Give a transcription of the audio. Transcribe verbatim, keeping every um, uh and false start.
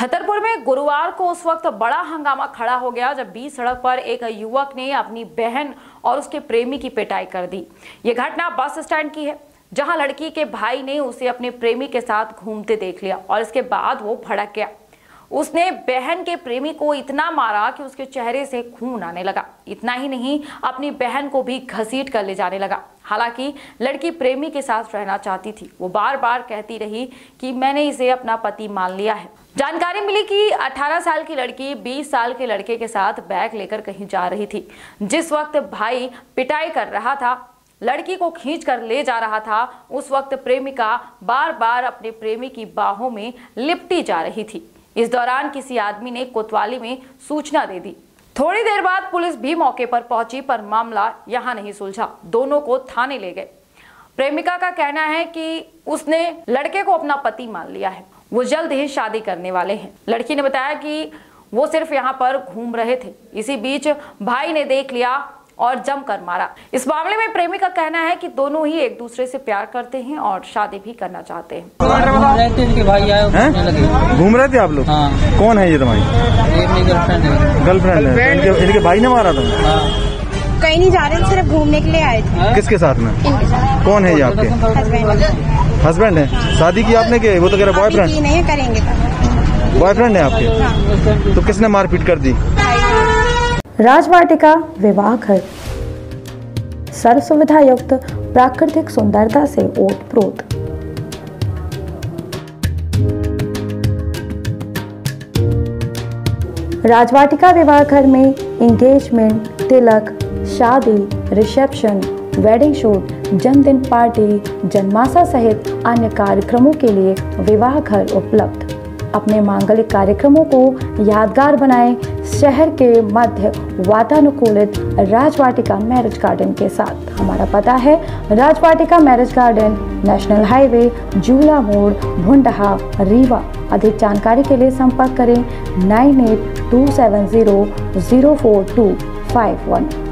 छतरपुर में गुरुवार को उस वक्त बड़ा हंगामा खड़ा हो गया जब बीच सड़क पर एक युवक ने अपनी बहन और उसके प्रेमी की पिटाई कर दी। ये घटना बस स्टैंड की है, जहां लड़की के भाई ने उसे अपने प्रेमी के साथ घूमते देख लिया और इसके बाद वो भड़क गया। उसने बहन के प्रेमी को इतना मारा कि उसके चेहरे से खून आने लगा। इतना ही नहीं, अपनी बहन को भी घसीट कर ले जाने लगा। हालांकि लड़की प्रेमी के साथ रहना चाहती थी। वो बार बार कहती रही कि मैंने इसे अपना पति मान लिया है। जानकारी मिली कि अठारह साल की लड़की बीस साल के लड़के के साथ बैग लेकर कहीं जा रही थी। जिस वक्त भाई पिटाई कर रहा था, लड़की को खींच कर ले जा रहा था, उस वक्त प्रेमिका बार बार अपने प्रेमी की बाहों में लिपटी जा रही थी। इस दौरान किसी आदमी ने कोतवाली में सूचना दे दी। थोड़ी देर बाद पुलिस भी मौके पर पहुंची, पर मामला यहां नहीं सुलझा। दोनों को थाने ले गए। प्रेमिका का कहना है कि उसने लड़के को अपना पति मान लिया है, वो जल्द ही शादी करने वाले हैं। लड़की ने बताया कि वो सिर्फ यहाँ पर घूम रहे थे। इसी बीच भाई ने देख लिया और जमकर मारा। इस मामले में प्रेमी का कहना है कि दोनों ही एक दूसरे से प्यार करते हैं और शादी भी करना चाहते हैं। घूम रहे थे आप लोग? हाँ। कौन है ये तुम्हारी? ये मेरी गर्लफ्रेंड है। गर्लफ्रेंड है? इनके, इनके भाई ने मारा था? हाँ। कहीं नहीं जा रहे थे, सिर्फ घूमने के लिए आए थे। किसके साथ में? इनके साथ। कौन है ये आपके? हस्बैंड। हस्बैंड है? हाँ। शादी की आपने की? वो तो कह रहा बॉयफ्रेंड नहीं करेंगे। बॉयफ्रेंड है आपके? हाँ। तो किसने मारपीट कर दी? राजवाटिका विवाह घर सर्व सुविधा युक्त प्राकृतिक सुंदरता से ओतप्रोत। राजवाटिका विवाह घर में एंगेजमेंट, तिलक, शादी, रिसेप्शन, वेडिंग शूट, जन्मदिन पार्टी, जन्माशा सहित अन्य कार्यक्रमों के लिए विवाह घर उपलब्ध। अपने मांगलिक कार्यक्रमों को यादगार बनाएं शहर के मध्य वातानुकूलित राजवाटिका मैरिज गार्डन के साथ। हमारा पता है Rajvatika marriage garden, national highway, Jula मोड़, भुंडहा, रीवा। अधिक जानकारी के लिए संपर्क करें nine eight two seven zero zero four two five one.